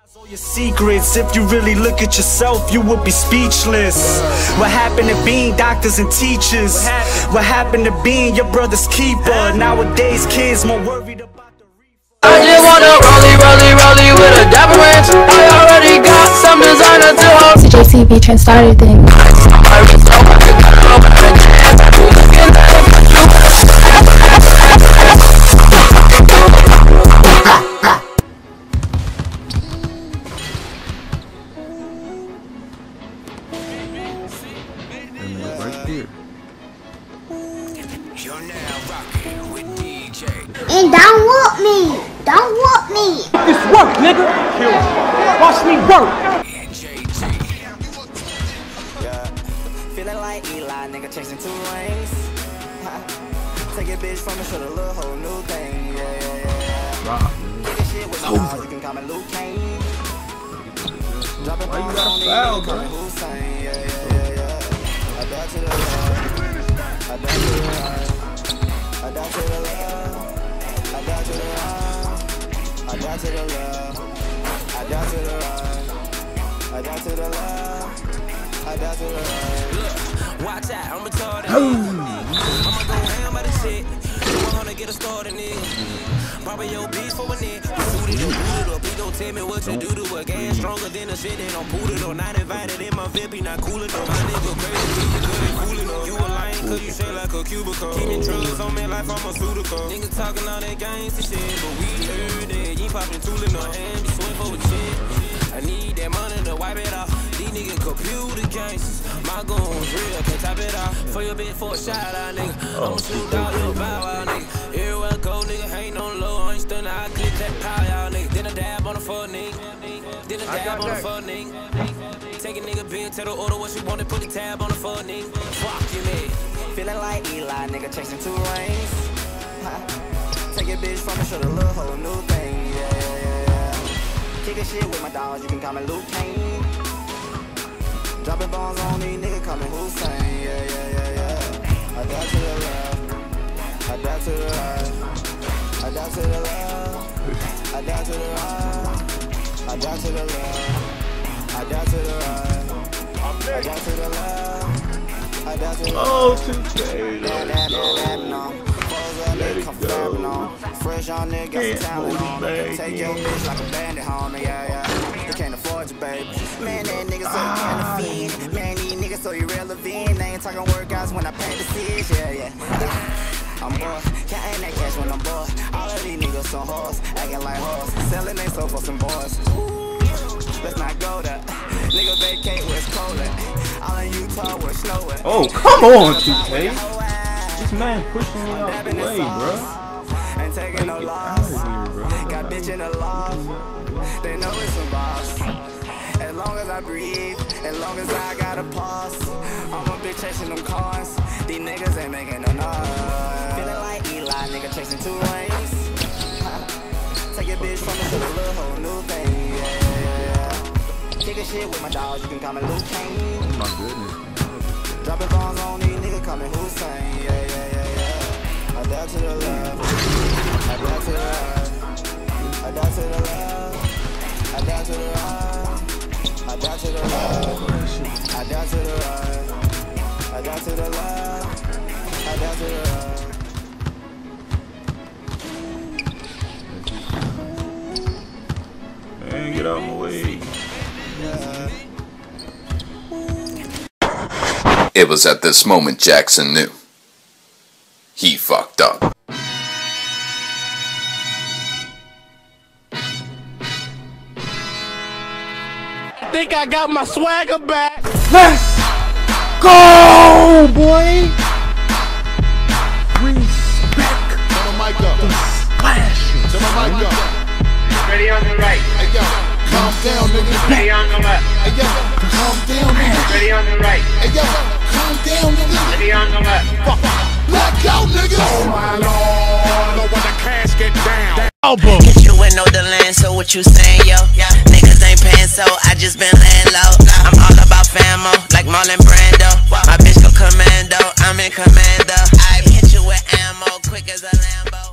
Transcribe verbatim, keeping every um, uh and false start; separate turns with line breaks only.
All your secrets, if you really look at yourself, you would be speechless. What happened to being doctors and teachers? What happened to being your brother's keeper? Nowadays kids more worried about the reefer.
I just wanna rollie, rollie, rollie with a dapper ranch. I already got some designer to hold.
J C B trend starter thing.
You're now rocking with D J.
And don't whoop me! Don't whoop me!
This work, nigga! Watch me work!
And J G.
Yeah. Feeling like Eli, nigga chasing two rings. Take a bitch from me, show the little whole new thing. Yeah, yeah, yeah, yeah. Take a shit with my dog, you can call me Luke Kane. Dropping bombs on me, you can call me Hussein. Yeah, yeah, yeah, yeah. I die to the love. I die to the love. I die to the love. I die to the love. I die to the love. I die to the love. I die to the love. I die to the love.
Look, watch out, I'm retarded. I'ma go ham by the shit. You wanna get a started, nigga. Probably your bitch for a nigga. Suit it or boot it up. Please don't tell me what you do to a gas stronger than a shit. They don't pull it or not invited in my V I P, not cool enough. My nigga crazy, you good and cool enough. You a lying cause you shit like a cubicle. Keeping drugs on me like pharmaceutical. Niggas talking all that gangsta shit, but we heard it. You popping tool in the hand, be swing for a shit. I need that money to wipe it off. These niggas computer gangsters. My goons real, can't top it off. For your bitch for a shot out, nigga. I'ma shoot out your bow out, nigga. Everywhere I go, nigga, ain't no low. I ain't stunning, I clip that power, y'all, nigga. Then I dab on the fuck, nigga. Then I dab on the fuck, nigga. Take a nigga bill, tell the order what she want to put the tab on the fuck, nigga. Fuck you, nigga.
Feeling like Eli, nigga chasing two rings. Take a bitch from me, show the little whole new thing. Yeah, yeah, yeah, yeah. Kick a shit with my dogs, you can call me Luke Kane. Dropping bombs on these niggas, call me Hussein. Yeah, yeah, yeah, yeah. I die to the love. I die to the love. I die to the love. I die to the love. I die to the love. I die to the love. I die to the love. I die to the love.
Oh, two K. Let it go.
Fresh on nigga, got some talent on me. Take your bitch like a bandit, homie. Yeah, yeah. You can't afford you, baby. Man, that nigga so ah. you can't Man, these niggas so irrelevant. They ain't talking workouts when I pay the seeds. Yeah, yeah. I'm bored. Can't ain't that cash when I'm bored. All of these niggas some hoes, acting like hoes. Selling they soul for some boys. Ooh, let's not go there. Nigga vacate where it's cold at. All in Utah where it's snow at.
Oh, come on, two K. This man pushing me out the way, bro.
Ain't taking no loss. Got bitch in the loft. They know it's a boss. As long as I breathe, as long as I got a pulse, I'm a bitch chasing them cars. These niggas ain't making no noise. Feeling like Eli, nigga chasing two rings. Take a bitch from me to the little whole new thing. Yeah, yeah, yeah. Kick a shit with my dogs, you can call me Luke Kane.
Oh my goodness.
Dropping bombs on these niggas, call me Hussein. Yeah, yeah, yeah, yeah. I die to the love. I die to the love. I die to the love. I die to the love. I die to the love. I die to the love. I die to the love. I die to the love.
Man, get out of my way.
It was at this moment Jackson knew. He fucked up.
I think I got my swagger back.
Let's go, boy. Respect.
Turn my mic up.
The splashes.
Turn my mic up.
Ready on the right.
Hey yo, calm down, nigga.
Ready on the left.
Hey yo, calm down, nigga.
Ready on the right.
Hey yo, calm down, nigga.
Ready on the left.
Black out, nigga.
Oh my lord. Know when the cash get down.
Album. Hit you with no delay, so what you saying, yo? Yeah. Niggas ain't paying, so I just been laying low. I'm all about famo, like Marlon Brando. My bitch go commando, I'm in commando. I hit you with ammo, quick as a Lambo.